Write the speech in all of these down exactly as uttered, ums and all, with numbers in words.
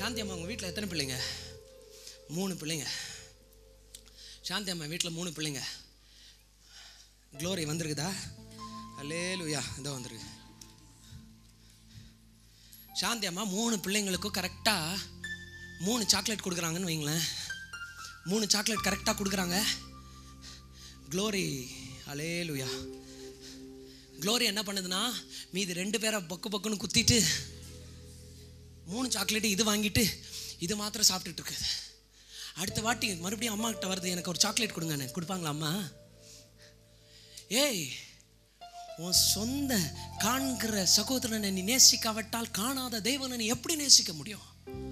சாந்தி அம்மா உங்கள் வீட்டில் எத்தனை பிள்ளைங்க? மூணு பிள்ளைங்க. சாந்தி அம்மா வீட்டில் மூணு பிள்ளைங்க. க்ளோரி வந்திருக்குதா? அல்லேலூயா, இதோ வந்திருக்கு. சாந்தி அம்மா மூணு பிள்ளைங்களுக்கும் கரெக்டாக மூணு சாக்லேட் கொடுக்குறாங்கன்னு வைங்களேன். மூணு சாக்லேட் கரெக்டாக கொடுக்குறாங்க. க்ளோரி அல்லேலூயா. க்ளோரி என்ன பண்ணுதுன்னா, மீது ரெண்டு பேரை பக்கு பக்குன்னு குத்திட்டு மூணு சாக்லேட்டு இது வாங்கிட்டு இது மாத்திரம் சாப்பிட்டுட்டு இருக்குது. அடுத்த வாட்டி மறுபடியும் அம்மா கிட்ட வருது, எனக்கு ஒரு சாக்லேட் கொடுங்கன்னு. கொடுப்பாங்களா அம்மா? ஏய், உன் சொந்த காண்கிற சகோதரனை நீ நேசிக்காவிட்டால் காணாத தேவனை நீ எப்படி நேசிக்க முடியும்?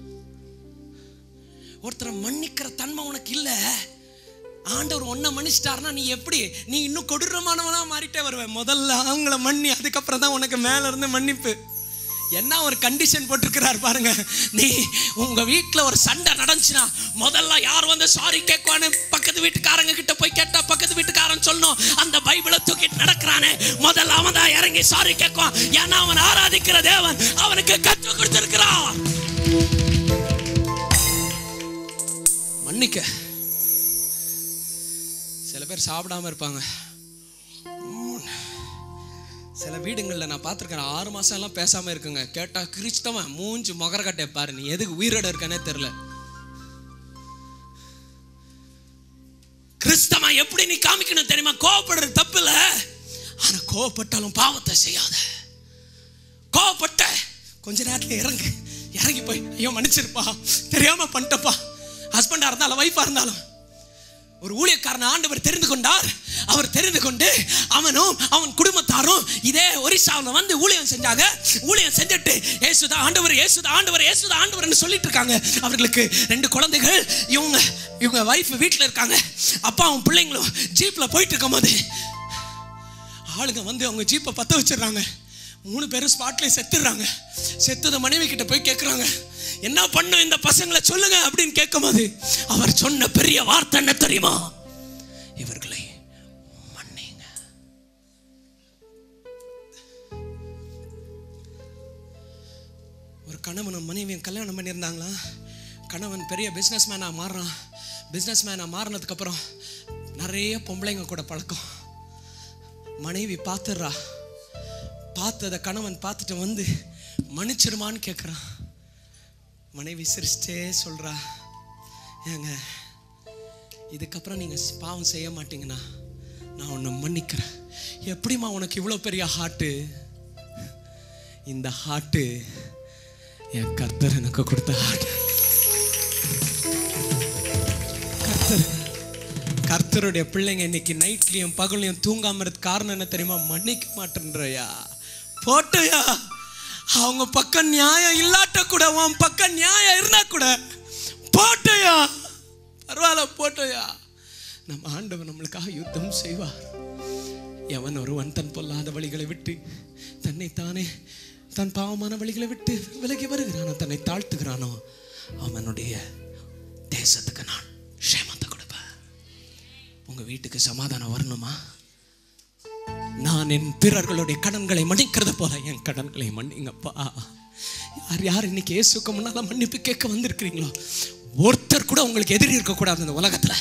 ஒருத்தரை மன்னிக்கிற தன்மை உனக்கு இல்லை. ஆண்டவர் ஒன்றை மன்னிச்சிட்டாருன்னா நீ எப்படி, நீ இன்னும் கொடூரமானவனா மாறிட்டே வருவேன். முதல்ல அவங்கள மன்னி, அதுக்கப்புறம் தான் உனக்கு மேல இருந்து மன்னிப்பு. என்ன ஒரு கண்டிஷன் போட்டிருக்கிறார் பாருங்க. நீ உங்க வீட்டில் ஒரு சண்டை நடந்துச்சுன்னா முதல்ல யார் வந்து சாரி கேட்குவான்னு பக்கத்து வீட்டுக்காரங்க கிட்ட போய் கேட்டா பக்கத்து வீட்டுக்காரன் சொல்லணும், அந்த பைபிளை தூக்கிட்டு நடக்கிறானே முதல்ல அவன் தான் இறங்கி சாரி கேட்குவான். ஏன்னா அவன் ஆராதிக்கிற தேவன் அவனுக்கு கற்றுக் கொடுத்திருக்கிறான். மன்னிக்க. சில பேர் சாப்பிடாம இருப்பாங்க. சில வீடுங்களில் நான் பார்த்துருக்கேன், ஆறு மாதம் எல்லாம் பேசாமல் இருக்குங்க. கேட்டால் கிறிஸ்தவன் மூஞ்சி மொகரக்கட்டை பாரு, நீ எதுக்கு உயிரோட இருக்கானே தெரில. கிறிஸ்தவன் எப்படி நீ காமிக்கணும் தெரியுமா? கோவப்படுறது தப்பு இல்லை, ஆனால் கோவப்பட்டாலும் பாவத்தை செய்யாத. கோவப்பட்ட கொஞ்ச நேரத்தில் இறங்கு, இறங்கி போய் ஐயோ மன்னிச்சிருப்பா, தெரியாம பண்ணிட்டப்பா. ஹஸ்பண்டாக இருந்தாலும் ஒய்ஃபாக இருந்தாலும். ஒரு ஊழியக்காரன் ஆண்டவர் தெரிந்து கொண்டார். அவர் தெரிந்து கொண்டு அவனும் அவன் குடும்பத்தாரும் இதே ஒரிசாவில் வந்து ஊழியம் செஞ்சாங்க. ஊழியம் செஞ்சுட்டு ஏசுதா ஆண்டவர், ஏசுதா ஆண்டவர், ஏசுதா ஆண்டவர்னு சொல்லிட்டு இருக்காங்க. அவர்களுக்கு ரெண்டு குழந்தைகள். இவங்க இவங்க வைஃப் வீட்டில் இருக்காங்க. அப்பாவும் பிள்ளைங்களும் ஜீப்பில் போயிட்டு இருக்கும் போது ஆளுங்க வந்து அவங்க ஜீப்பை பற்ற வச்சிடுறாங்க. மூணு பேரும் ஸ்பாட்லேயே செத்துடுறாங்க. செத்துத மனைவி கிட்ட போய் கேட்குறாங்க, என்ன பண்ணும் இந்த பசங்களை சொல்லுங்க அப்படின்னு கேட்கும் போது அவர் சொன்ன பெரிய வார்த்தை என்ன தெரியுமா? இவர்களை மன்னிங்க. ஒரு கணவனும் மனைவியும் கல்யாணம் பண்ணியிருந்தாங்களா. கணவன் பெரிய பிஸ்னஸ் மேனாக மாறுறான். பிஸ்னஸ் மேனாக மாறினதுக்கு அப்புறம் நிறைய பொம்பளைங்க கூட பழக்கம். மனைவி பார்த்துடுறா. பார்த்ததை கணவன் பார்த்துட்டு வந்து மன்னிச்சிருமான்னு கேட்குறான். மனைவி சிரிச்சிட்டே சொல்கிறா, ஏங்க இதுக்கப்புறம் நீங்கள் பாவம் செய்ய மாட்டீங்கன்னா நான் உன்னை மன்னிக்கிறேன். எப்படிம்மா உனக்கு இவ்வளோ பெரிய ஹார்ட்டு? இந்த ஹார்ட்டு என் கர்த்தர் எனக்கு கொடுத்த ஹார்ட். கர்த்தர் கர்த்தருடைய பிள்ளைங்க இன்னைக்கு நைட்லையும் பகலையும் தூங்காம இருக்க காரணம் என்ன தெரியுமா? மன்னிக்க மாட்டேன்றையா. போட்டையா, அவங்க பக்கம் நியாயம் இல்லாட்ட கூட உன் பக்கம் நியாயம் இருந்தா கூட போட்டையா, பரவாயில்ல போட்டையா. நம்ம ஆண்டவர் நம்மளுக்காக யுத்தம் செய்வார். எவன் ஒருவன் தன் பொல்லாத வழிகளை விட்டு தன்னைத்தானே தன் பாவமான வழிகளை விட்டு விலகி வருகிறானோ, தன்னை தாழ்த்துகிறானோ, அவனுடைய தேசத்துக்கு நான் க்ஷேமத்தை கொடுப்பேன். உங்க வீட்டுக்கு சமாதானம் வரணுமா? நான் என் பிறர்களுடைய கடன்களை மன்னிக்கிறது போல என் கடன்களை மன்னிங்கப்பா. யார் யார் இன்னைக்கு இயேசுக்கு முன்னால மன்னிப்பு கேட்க வந்திருக்கிறீங்களோ, ஒருத்தர் கூட உங்களுக்கு எதிரி இருக்கக்கூடாது இந்த உலகத்துல.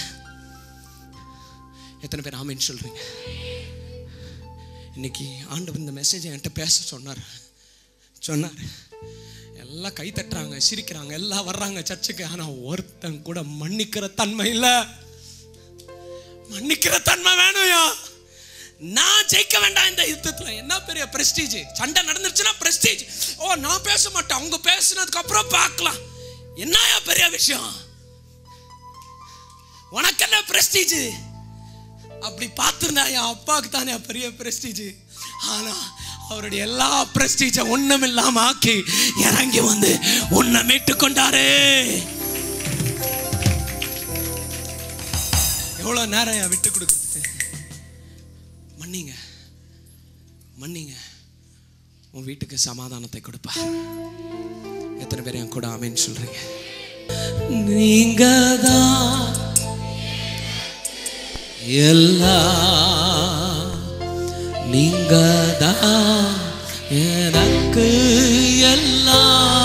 எத்தனை பேர் ஆமீன் சொல்றீங்க? இன்னைக்கு ஆண்டவர் இந்த மெசேஜை என்கிட்ட பேச சொன்னார் சொன்னார் எல்லாம் கை தட்டுறாங்க, சிரிக்கிறாங்க, எல்லாம் வர்றாங்க சர்ச்சுக்கு. ஆனா ஒருத்தன் கூட மன்னிக்கிற தன்மை இல்லை. மன்னிக்கிற தன்மை வேணும்யா. நான் ஜெயிக்க வேண்டாம் இந்த யுத்தத்துல. என்ன பெரிய பிரஸ்டீஜ்? சண்டை நடந்துருச்சுன்னா பிரஸ்டீஜ். ஓ நான் பேச மாட்டேன், அவங்க பேசினதுக்கு அப்புறம் பார்க்கலாம். என்னயா பெரிய விஷயம்? உனக்கு என்ன பிரஸ்டீஜ்? அப்படி பார்த்திருந்தா என் அப்பாவுக்கு தானே பெரிய பிரஸ்டீஜ். ஆனா அவருடைய எல்லா பிரஸ்டீஜ ஒண்ணும் இல்லாம ஆக்கி இறங்கி வந்து உன்னை மீட்டு கொண்டாரே. எவ்வளவு நேரம் விட்டு கொடுக்குறது? மன்னிங்க, மன்னிங்க, உன் வீட்டுக்கு சமாதானத்தை கொடுப்பா. எத்தனை பேர் என் கூட ஆமீன் சொல்றீங்க? நீங்க தான் எல்லாம், நீங்க தான் எனக்கு எல்லாம்.